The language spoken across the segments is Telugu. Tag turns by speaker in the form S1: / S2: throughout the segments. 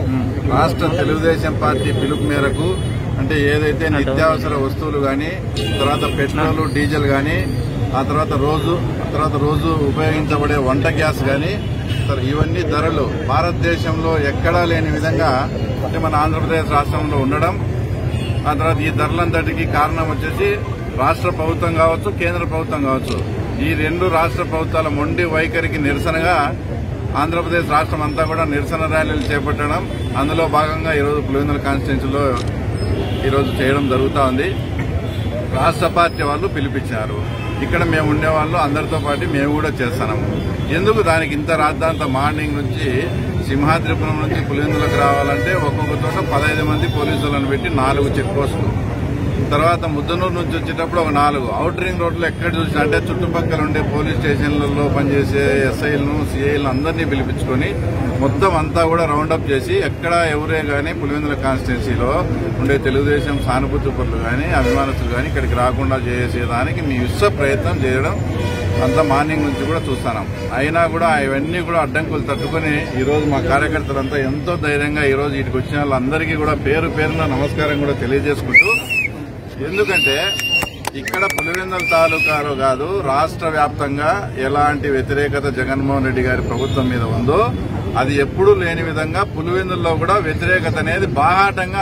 S1: రాష్ట్ర తెలుగుదేశం పార్టీ పిలుపు మేరకు అంటే ఏదైతే నిత్యావసర వస్తువులు గాని తర్వాత పెట్రోల్ డీజిల్ గాని ఆ తర్వాత రోజు ఉపయోగించబడే వంట గ్యాస్ గాని ఇవన్నీ ధరలు భారతదేశంలో ఎక్కడా లేని విధంగా అంటే మన ఆంధ్రప్రదేశ్ రాష్ట్రంలో ఉండడం ఆ తర్వాత ఈ ధరలంతటికి కారణం వచ్చేసి రాష్ట్ర ప్రభుత్వం కావచ్చు కేంద్ర ప్రభుత్వం కావచ్చు ఈ రెండు రాష్ట్ర ప్రభుత్వాల మొండి వైఖరికి నిరసనగా ఆంధ్రప్రదేశ్ రాష్ట్రం అంతా కూడా నిరసన ర్యాలీలు చేపట్టడం అందులో భాగంగా ఈరోజు పులివెందుల కాన్స్టిట్యున్సీలో ఈరోజు చేయడం జరుగుతూ ఉంది. రాష్ట్ర పార్టీ వాళ్ళు పిలిపించారు. ఇక్కడ మేము ఉండేవాళ్ళు అందరితో పాటు మేము కూడా చేస్తున్నాము. ఎందుకు దానికి ఇంత రాద్దాంత మార్నింగ్ నుంచి సింహాద్రిపురం నుంచి పులివెందులకు రావాలంటే ఒక్కొక్క చోట 15 మంది పోలీసులను పెట్టి 4 చెక్ పోస్టులు తర్వాత ముద్దనూరు నుంచి వచ్చేటప్పుడు ఒక 4 అవుట్ రింగ్ రోడ్లు ఎక్కడ చూసినా అంటే చుట్టుపక్కల ఉండే పోలీస్ స్టేషన్లలో పనిచేసే ఎస్ఐలను సిఐలను అందరినీ పిలిపించుకొని మొత్తం అంతా కూడా రౌండప్ చేసి ఎక్కడ ఎవరే గానీ పులివెందుల కాన్స్టిట్యున్సీలో ఉండే తెలుగుదేశం సానుభూతి పరులు గానీ అభిమానస్తులు గానీ ఇక్కడికి రాకుండా చేసేదానికి మీ విశ్వ ప్రయత్నం చేయడం అంతా మార్నింగ్ నుంచి కూడా చూస్తున్నాం. అయినా కూడా ఇవన్నీ కూడా అడ్డంకులు తట్టుకుని ఈరోజు మా కార్యకర్తలంతా ఎంతో ధైర్యంగా ఈరోజు ఇటుకు వచ్చిన వాళ్ళందరికీ కూడా పేరు పేరున నమస్కారం కూడా తెలియజేసుకుంటూ ఎందుకంటే ఇక్కడ పులివెందుల తాలూకాలో కాదు రాష్ట్ర వ్యాప్తంగా ఎలాంటి వ్యతిరేకత జగన్మోహన్ రెడ్డి గారి ప్రభుత్వం మీద ఉందో అది ఎప్పుడూ లేని విధంగా పులివెందుల్లో కూడా వ్యతిరేకత అనేది బాహాటంగా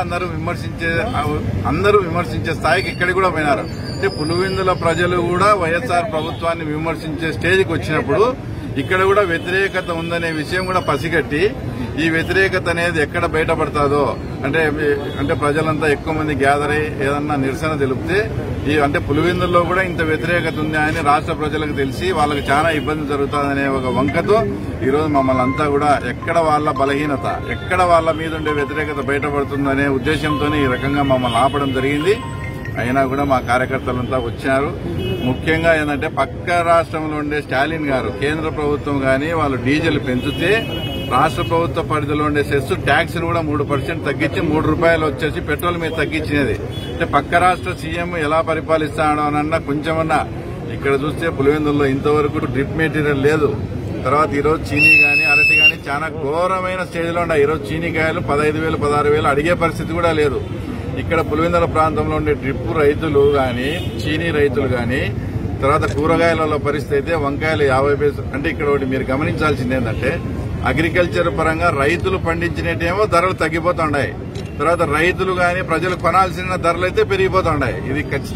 S1: అందరూ విమర్శించే స్థాయికి ఇక్కడికి కూడా పోయినారు. అంటే పులివెందుల ప్రజలు కూడా వైఎస్ఆర్ ప్రభుత్వాన్ని విమర్శించే స్టేజ్కి వచ్చినప్పుడు ఇక్కడ కూడా వ్యతిరేకత ఉందనే విషయం కూడా పసిగట్టి ఈ వ్యతిరేకత అనేది ఎక్కడ బయటపడతాదో అంటే ప్రజలంతా ఎక్కువ మంది గ్యాదర్ అయ్యి ఏదన్నా నిరసన తెలిపితే అంటే పులివెందుల్లో కూడా ఇంత వ్యతిరేకత ఉంది అని రాష్ట్ర ప్రజలకు తెలిసి వాళ్ళకి చాలా ఇబ్బంది జరుగుతుందనే ఒక వంకతో ఈరోజు మమ్మల్ని అంతా కూడా ఎక్కడ వాళ్ళ బలహీనత ఎక్కడ వాళ్ళ మీద ఉండే వ్యతిరేకత బయటపడుతుందనే ఉద్దేశంతోనే ఈ రకంగా మమ్మల్ని ఆపడం జరిగింది. అయినా కూడా మా కార్యకర్తలంతా వచ్చారు. ముఖ్యంగా ఏంటంటే పక్క రాష్ట్రంలో ఉండే స్టాలిన్ గారు కేంద్ర ప్రభుత్వం గాని వాళ్ళు డీజిల్ పెంచితే రాష్ట్ర ప్రభుత్వ పరిధిలో ఉండే సెస్ ట్యాక్స్ కూడా 3% తగ్గించి ₹3 వచ్చేసి పెట్రోల్ మీద తగ్గించినది. అంటే పక్క రాష్ట్ర సీఎం ఎలా పరిపాలిస్తాడోనన్నా కొంచెమన్నా ఇక్కడ చూస్తే పులివెందుల్లో ఇంతవరకు డ్రిప్ మెటీరియల్ లేదు. తర్వాత ఈరోజు చీనీ గాని అరటి గాని చాలా ఘోరమైన స్టేజ్లో ఉన్నాయి. ఈరోజు చీనీకాయలు 15,000 16,000 అడిగే పరిస్థితి కూడా లేదు. ఇక్కడ పులివెందుల ప్రాంతంలో ఉండే డ్రిప్ రైతులు గాని చీనీ రైతులు గాని తర్వాత కూరగాయల పరిస్థితి అయితే వంకాయలు 50 పైసలు. అంటే ఇక్కడ ఒకటి మీరు గమనించాల్సింది ఏంటంటే అగ్రికల్చర్ పరంగా రైతులు పండించినట్టేమో ధరలు తగ్గిపోతున్నాయి. తర్వాత రైతులు గాని ప్రజలు కొనాల్సిన ధరలు అయితే పెరిగిపోతున్నాయి. ఇది